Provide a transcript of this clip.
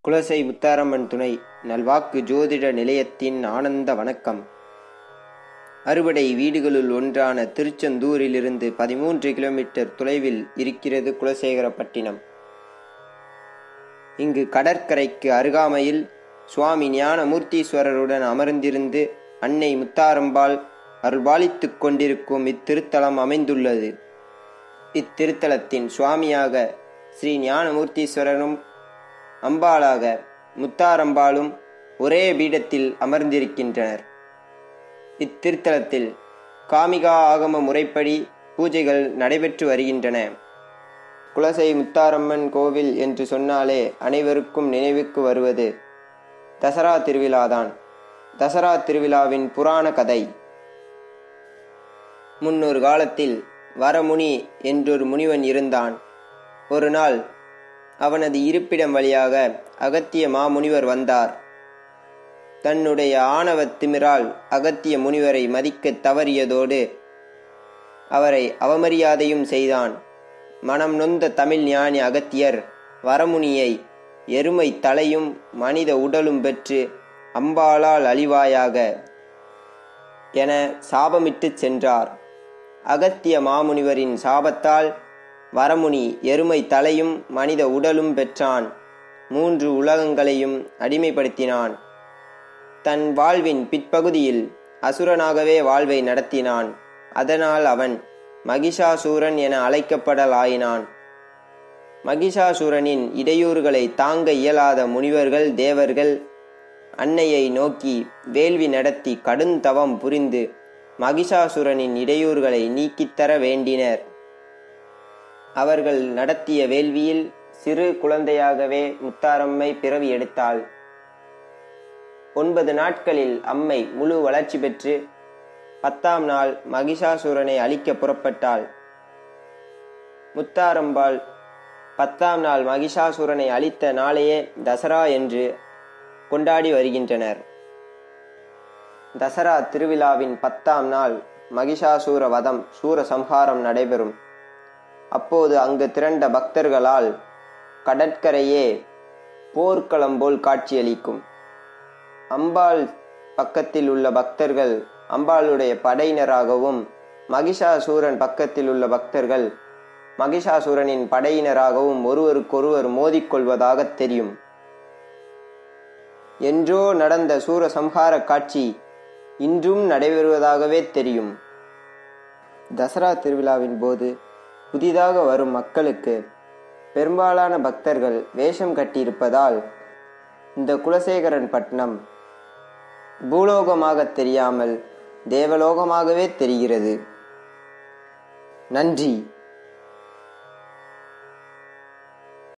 குலசை முத்தாரம்மன் துணை நல்வாக்கு ஜோதிட நிலையத்தின் ஆனந்த வணக்கம். அறுபடை வீடுகளுள் ஒன்றான திருச்செந்தூரிலிருந்து 13 கிலோமீட்டர் தொலைவில் இருக்கிறது குலசேகரப்பட்டினம். இங்கு கடற்கரைக்கு அருகாமையில் சுவாமி ஞானமூர்த்தீஸ்வரருடன் அமர்ந்திருந்து அன்னை முத்தாரம்பாள் அருள்பாலித்துக் கொண்டிருக்கும் இத்திருத்தலம் அமைந்துள்ளது. இத்திருத்தலத்தின் சுவாமியாக ஸ்ரீ ஞானமூர்த்தீஸ்வரரும் அம்பாளாக முத்தாரம்பாளும் ஒரே பீடத்தில் அமர்ந்திருக்கின்றனர். இத்திருத்தலத்தில் காமிகா ஆகம முறைப்படி பூஜைகள் நடைபெற்று வருகின்றன. குலசை முத்தாரம்மன் கோவில் என்று சொன்னாலே அனைவருக்கும் நினைவுக்கு வருவது தசரா திருவிழாதான். தசரா திருவிழாவின் புராண கதை. முன்னொரு காலத்தில் வரமுனி என்றொரு முனிவன் இருந்தான். ஒரு நாள் அவனது இருப்பிடம் வழியாக அகத்திய மாமுனிவர் வந்தார். தன்னுடைய ஆணவத் திமிரால் அகத்திய முனிவரை மதிக்க தவறியதோடு அவரை அவமரியாதையும் செய்தான். மனம் நொந்த தமிழ் ஞானி அகத்தியர் வரமுனியை எருமை தலையும் மனித உடலும் பெற்று அம்பாளால் அழிவாயாக என சாபமிட்டு சென்றார். அகத்திய மாமுனிவரின் சாபத்தால் வரமுனி எருமை தலையும் மனித உடலும் பெற்றான். 3 உலகங்களையும் அடிமைப்படுத்தினான். தன் வாழ்வின் பிற்பகுதியில் அசுரனாகவே வாழ்வை நடத்தினான். அதனால் அவன் மகிஷாசூரன் என அழைக்கப்படலாயினான். மகிஷாசூரனின் இடையூறுகளை தாங்க இயலாத முனிவர்கள் தேவர்கள் அன்னையை நோக்கி வேள்வி நடத்தி கடுந்தவம் புரிந்து மகிஷாசுரனின் இடையூறுகளை நீக்கித்தர வேண்டினர். அவர்கள் நடத்திய வேள்வியில் சிறு குழந்தையாகவே முத்தாரம்மை பிறவி எடுத்தாள். 9 நாட்களில் அம்மை முழு வளர்ச்சி பெற்று 10ஆம் நாள் மகிஷாசுரனை அழிக்க புறப்பட்டாள். முத்தாரம்பாள் 10ஆம் நாள் மகிஷாசுரனை அழித்த நாளையே தசரா என்று கொண்டாடி வருகின்றனர். தசரா திருவிழாவின் 10ஆம் நாள் மகிஷாசூர வதம் சூரசம்ஹாரம் நடைபெறும். அப்போது அங்கு திரண்ட பக்தர்களால் கடற்கரையே போர்க்களம் போல் காட்சியளிக்கும். அம்பாள் பக்கத்தில் உள்ள பக்தர்கள் அம்பாளுடைய படையினராகவும் மகிஷாசூரன் பக்கத்தில் உள்ள பக்தர்கள் மகிஷாசூரனின் படையினராகவும் ஒருவருக்கொருவர் மோதிக்கொள்வதாக தெரியும். என்றோ நடந்த சூரசம்ஹார காட்சி இன்றும் நடைபெறுவதாகவே தெரியும். தசரா திருவிழாவின் போது புதிதாக வரும் மக்களுக்கு பெரும்பாலான பக்தர்கள் வேஷம் கட்டியிருப்பதால் இந்த குலசேகரன் பட்டணம் பூலோகமாக தெரியாமல் தேவலோகமாகவே தெரிகிறது. நன்றி.